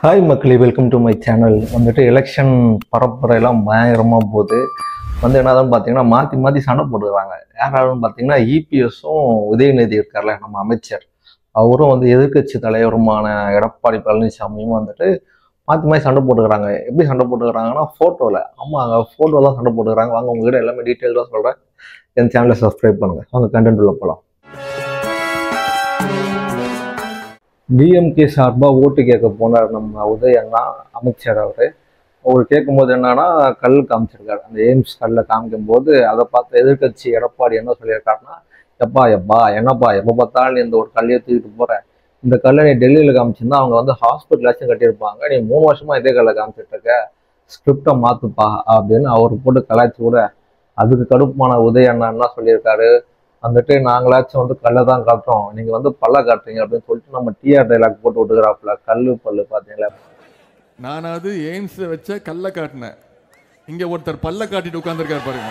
Hi மக்களே, welcome to my channel. வந்துட்டு election பரப்புரையெல்லாம் பயங்கரமாக போகுது. என்னதான் பார்த்தீங்கன்னா மாற்றி மாற்றி சண்டை போட்டுக்கிறாங்க. யாராலும் பார்த்தீங்கன்னா இபிஎஸும் உதயநிதி இருக்கார்ல, நம்ம அமைச்சர், அவரும் எதிர்கட்சி தலைவருமான எடப்பாடி பழனிசாமியும் மாற்றி மாற்றி சண்டை போட்டுக்கிறாங்க. எப்படி சண்டை போட்டுக்கிறாங்கன்னா ஃபோட்டோவில். ஆமாங்க, ஃபோட்டோ தான் சண்டை போட்டுக்கிறாங்க. வாங்க உங்ககிட்ட எல்லாமே டீட்டெயிலாக சொல்கிறேன். என் சேனலை சப்ஸ்கிரைப் பண்ணுங்கள். அவங்க கண்டென்ட் உள்ள போகலாம். டிஎம்கே சார்பாக ஓட்டு கேட்க போனார் நம்ம உதயண்ணா அமைச்சர். அவர் கேட்கும்போது என்னன்னா கல் காமிச்சிருக்காரு. அந்த எய்ம்ஸ் கல்லை காமிக்கும் போது அதை பார்த்து எதிர்கட்சி எடப்பாடி என்ன சொல்லியிருக்காருன்னா, எப்பா என்னப்பா எப்போ பார்த்தாலும் நீ இந்த ஒரு கல்லையை தூக்கிட்டு போற, இந்த கல்லை நீ டெல்லியில் காமிச்சிருந்தா அவங்க ஹாஸ்பிட்டலாச்சும் கட்டியிருப்பாங்க, நீ 3 வருஷமா இதே கல்லை காமிச்சிட்டு இருக்க, ஸ்கிரிப்டை மாத்துப்பா அப்படின்னு அவர் போட்டு கலாய்ச்சி கூட. அதுக்கு கடுப்பான உதயண்ணா என்ன சொல்லியிருக்காரு, நாங்களாச்சும் கல்லை தான் காட்டுறோம், நீங்க பல்ல காட்டுறீங்க அப்படின்னு சொல்லிட்டு நம்ம டிஆர் டைலாக் போட்டு விட்டுக்கிறாப்புல. கல்லு பல்லு பாத்தீங்களா, நானாவது எய்ம்ஸ் வச்ச கல்லை காட்டினேன், இங்க ஒருத்தர் பல்ல காட்டிட்டு உட்கார்ந்துருக்காரு பாருங்க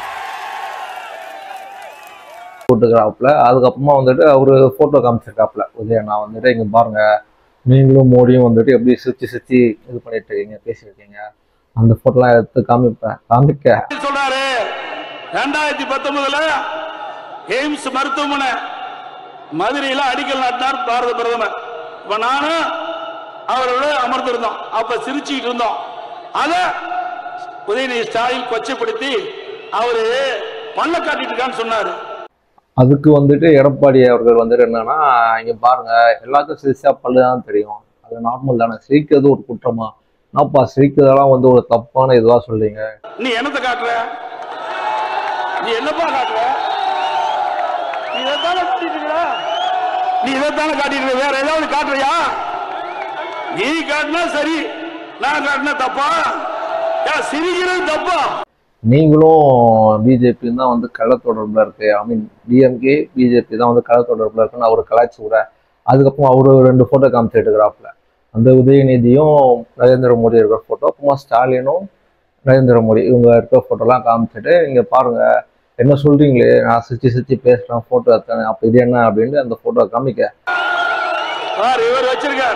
போட்டுக்கிறாப்புல. அதுக்கப்புறமா அவரு போட்டோ காமிச்சிருக்காப்புல உதயண்ணா. இங்க பாருங்க, நீங்களும் மோடியும் எப்படி சிரிச்சு இது பண்ணிட்டு இருக்கீங்க, பேசியிருக்கீங்க, அந்த போட்டோலாம் எடுத்து காமிக்க சொல்றாரு. 2019 எய்ம்ஸ் மருத்துவமனை மதுரையில் அடிக்கல் நாட்டினார் பாரத பிரதமர். இப்ப நானும் அவரோட அமர்ந்திருந்தோம். அப்ப சிரிச்சுக்கிட்டு இருந்தோம். அத உதயநிதி ஸ்டாலின் கொச்சைப்படுத்தி அவரு பல்ல காட்டிட்டு இருக்கான்னு சொன்னாரு. அதுக்கு எடப்பாடி அவர்கள் என்னன்னா, இங்க பாருங்க, எல்லாத்துக்கும் சிரிச்சா பல்லுதான் தெரியும், அது நார்மல் தானே, சிரிக்கிறது ஒரு குற்றமா, நாப்பா சிரிக்கிறதெல்லாம் ஒரு தப்பான இதுவா சொல்றீங்க, நீ என்னத்தை காட்டுற, நீ என்னப்பா காட்டுற, நீ இதைத்தானே காட்டிட்டு வேற ஏதாவது காட்டுறியா, நீ காட்டினா சரி, நான் காட்டினா தப்பா, சிரிக்கிறது தப்பா. நீங்களும் பிஜேபி தான் கள்ள தொடர்புல இருக்கு, ஐ மீன் டிஎம்கே பிஜேபி தான் கள்ள தொடர்புல இருக்குன்னு அவரு கலாய்ச்சி கூட. அதுக்கப்புறம் அவரு 2 போட்டோ காமிச்சிட்டு இருக்கிறாப்புல. அந்த உதயநிதியும் நரேந்திர மோடி இருக்கிற போட்டோ, அப்புறமா ஸ்டாலினும் நரேந்திர மோடி இவங்க இருக்கிற போட்டோலாம் காமிச்சிட்டு, இங்க பாருங்க என்ன சொல்றீங்களே, நான் சிரிச்சு பேசுறேன், போட்டோ எடுத்தேன், அப்ப இது என்ன அப்படின்னு அந்த போட்டோ காமிக்க இவர் வச்சிருக்கார்.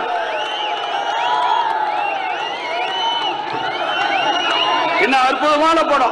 என்ன அற்புதமான படம்.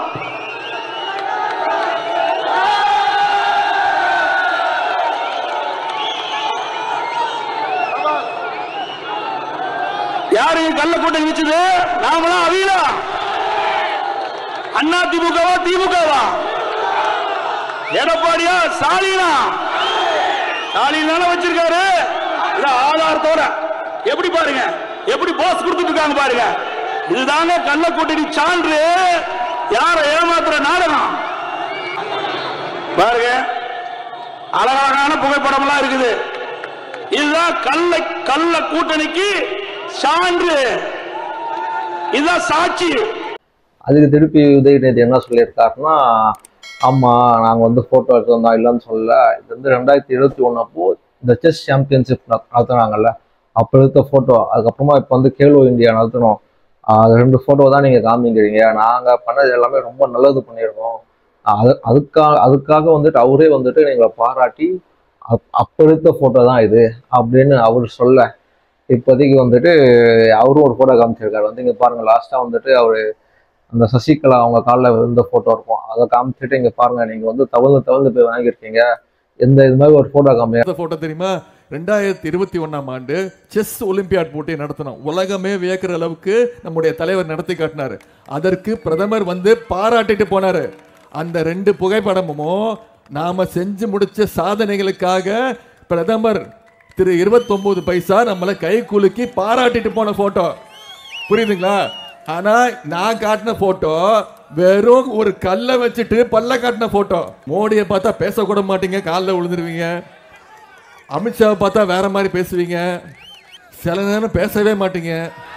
யாரையும் கள்ள கூட்டம் வச்சது நாமளா அவியலா, அண்ணா திமுகவா திமுகவா, எடப்பாடியா ஸ்டாலினா, ஸ்டாலின் தானே வச்சிருக்காரு. ஆதாரத்தோட எப்படி பாருங்க, எப்படி போஸ் கொடுத்துட்டு இருக்காங்க பாருங்க. இதுதாங்க கள்ள கூட்டணி சான்று, யார ஏமாத்துற நாடகம் பாருங்க. அழகான புகைப்படம் எல்லாம் இருக்குது. இதுதான் கள்ள கூட்டணிக்கு சான்று, இதுதான் சாட்சி. அதுக்கு திருப்பி உதயநிதி என்ன சொல்லியிருக்காருன்னா, ஆமா நாங்க போட்டோ எடுத்தோம் இல்லைன்னு சொல்லல, இது 2021 அப்போ இந்த செஸ் சாம்பியன்ஷிப் நடத்துனாங்கல்ல, அப்ப எடுத்த போட்டோ. அதுக்கப்புறமா இப்ப கேலோ இந்தியா நடத்தணும், அது 2 போட்டோ தான் நீங்க காமிக்கிறீங்க, நாங்க பண்ணது எல்லாமே ரொம்ப நல்லது பண்ணியிருக்கோம், அதுக்காக அவரே நீங்களை பாராட்டி அப்ப எடுத்த போட்டோ தான் இது அப்படின்னு அவர் சொல்ல. இப்போதைக்கு அவரும் ஒரு போட்டோ காமிச்சிருக்காரு. இங்க பாருங்க, லாஸ்டா அவரு அந்த சசிகலா அவங்க காலில் விழுந்த போட்டோ இருக்கும், அதை காமிச்சிட்டு இங்க பாருங்க, நீங்க தவழ்ந்து போய் வாங்கியிருக்கீங்க, எந்த இது மாதிரி ஒரு போட்டோ காமிக்க. போட்டோ தெரியுமா, 2021ஆம் ஆண்டு செஸ் ஒலிம்பியாட் போட்டி நடத்தினோம். உலகமே வியக்கிற அளவுக்கு நம்முடைய தலைவர் நடத்தி காட்டினாரு. அதற்கு பிரதமர் பாராட்டிட்டு போனாரு. அந்த 2 புகைப்படமும் நாம செஞ்சு முடிச்ச சாதனைகளுக்காக பிரதமர் திரு 29 பைசா நம்மளை கை குலுக்கி பாராட்டிட்டு போன போட்டோ, புரியுதுங்களா? ஆனா நான் காட்டின போட்டோ வெறும் ஒரு கல்லை வச்சுட்டு பல்ல காட்டின போட்டோ. மோடியை பார்த்தா பேசக்கூட மாட்டீங்க, காலில் விழுந்துருவீங்க. அமித்ஷாவை பார்த்தா வேற மாதிரி பேசுவீங்க, சில நேரம் பேசவே மாட்டீங்க.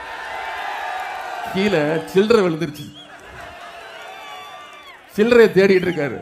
கீழே சில்லறை விழுந்துருச்சு, சில்லறையை தேடிட்டு இருக்காரு.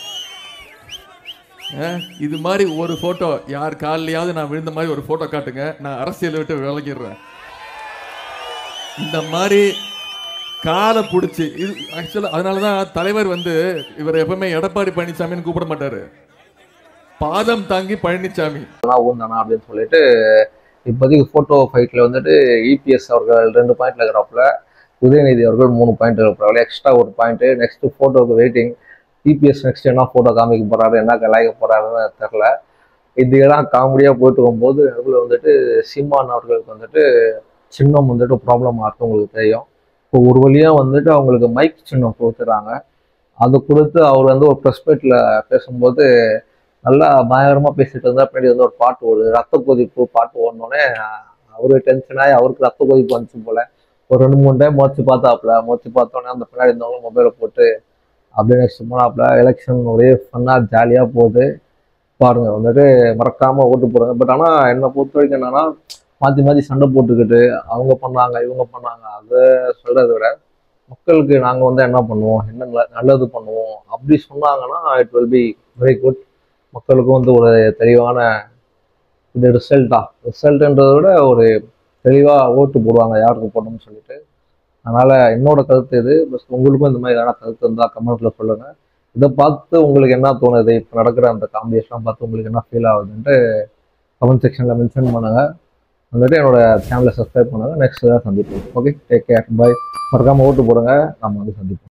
இது மாதிரி ஒரு போட்டோ யார் காலையாவது நான் விழுந்த மாதிரி ஒரு போட்டோ காட்டுங்க, நான் அரசியல் விட்டு விலகிடுறேன். இந்த மாதிரி காலை பிடிச்சி இது ஆக்சுவலாக அதனாலதான் தலைவர் இவர் எப்பவுமே எடப்பாடி பழனிசாமின்னு கூப்பிட மாட்டாரு, பாதம் தாங்கி பழனிசாமி அப்படின்னு சொல்லிட்டு இப்போதைக்கு ஃபோட்டோ ஃபைட்டில் வந்துட்டு இபிஎஸ் அவர்கள் 2 பாயிண்ட்ல இருக்கிறாப்புல, உதயநிதி அவர்கள் 3 பாயிண்ட் இருக்கிறாங்க. எக்ஸ்ட்ரா ஒரு பாயிண்ட். நெக்ஸ்ட் ஃபோட்டோக்கு வெயிட்டிங். இபிஎஸ் நெக்ஸ்ட் என்ன ஃபோட்டோ காமிக்க போறாரு, என்ன கலாய்க்க போறாருன்னு தெரில. இதெல்லாம் காமெடியாக போயிட்டு போகும்போது நடுவில் வந்துட்டு சீமான் அவர்களுக்கு வந்துட்டு சின்னம் வந்துட்டு ப்ராப்ளமாக இருக்கும், உங்களுக்கு தெரியும். இப்போ ஒரு வழியாக வந்துட்டு அவங்களுக்கு மைக் சின்னம் கொடுத்துறாங்க. அது கொடுத்து அவர் வந்து ஒரு ப்ரெஸ் மீட்டில் பேசும்போது நல்லா பயங்கரமாக பேசிட்டு இருந்தால் பின்னாடி வந்து ஒரு பாட்டு ஓடுது, ரத்த கொதிப்பு பாட்டு ஓடனோடனே அவரு டென்ஷனாகி அவருக்கு ரத்த கொதிப்பு வந்துச்சு போல. ஒரு 2-3 டைம் மோச்சு பார்த்தோன்னே அந்த பின்னாடி இருந்தவங்களும் மொபைலை போட்டு அப்படியே நெக்ஸ்ட் போனாப்புல. எலெக்ஷன் ஒரே ஃபன்னாக ஜாலியாக போகுது பாருங்க. வந்துட்டு மறக்காம ஓட்டு போடுங்க. பட் ஆனால் என்னை பொறுத்த வரைக்கும் என்னன்னா, மாற்றி சண்டை போட்டுக்கிட்டு அவங்க பண்ணாங்க இவங்க பண்ணாங்க அதை சொல்றதை விட மக்களுக்கு நாங்கள் வந்து என்ன பண்ணுவோம், என்ன நல்லது பண்ணுவோம் அப்படி சொன்னாங்கன்னா it will be very good. மக்களுக்கும் வந்து ஒரு தெளிவான இது ரிசல்ட்ன்றதை விட ஒரு தெளிவாக ஓட்டு போடுவாங்க யாருக்கு போடணும்னு சொல்லிட்டு. அதனால் என்னோட கருத்து இது. பஸ் உங்களுக்கும் இந்த மாதிரி எதனா கருத்து இருந்தால் கமெண்ட்டில் சொல்லுங்கள். இதை பார்த்து உங்களுக்கு என்ன தோணுது, இப்போ நடக்கிற அந்த காம்பினேஷன்லாம் பார்த்து உங்களுக்கு என்ன ஃபீல் ஆகுதுன்ட்டு கமெண்ட் செக்ஷனில் மென்ஷன் பண்ணுங்கள். வந்துட்டு என்னோட சேனலை சப்ஸ்கிரைப் பண்ணுங்கள். நெக்ஸ்ட் தான் சந்திப்போம். Okay, take care, bye. மறக்காமல் ஓட்டு போடுங்க. நம்ம வந்து சந்திப்போம்.